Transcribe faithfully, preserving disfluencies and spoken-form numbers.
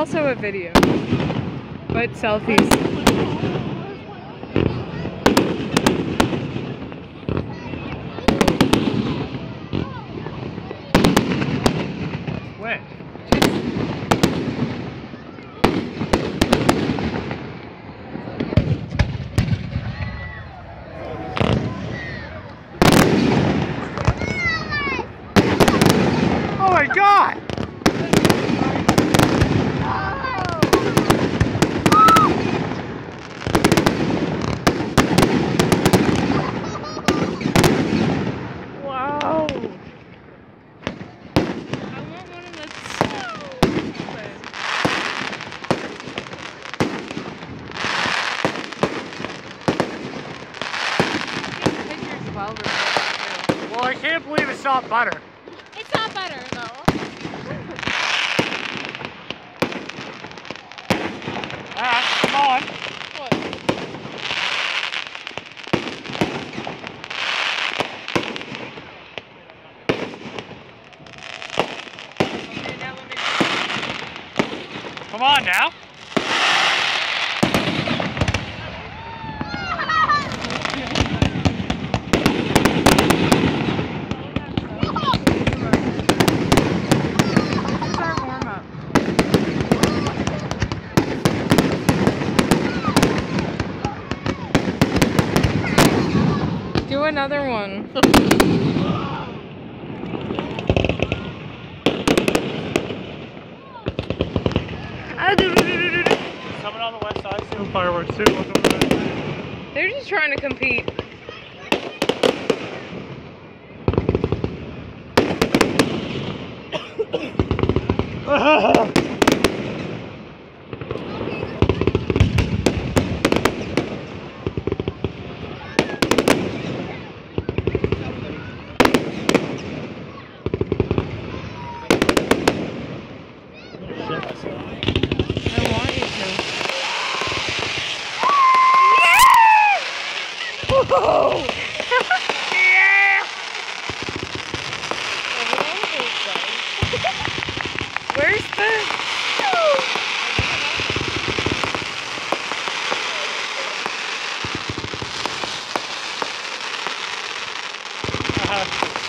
also a video, but selfies. Wet. Oh my God! Wow. I want one of those. Pictures well before. Well, I can't believe it's not butter. It's not better though. Ah, come on. What? Come on now. Do another one. Coming on the west side, seeing fireworks too. They're just trying to compete. I want you to. Whoa! Yeah! Where's the... Uh-huh.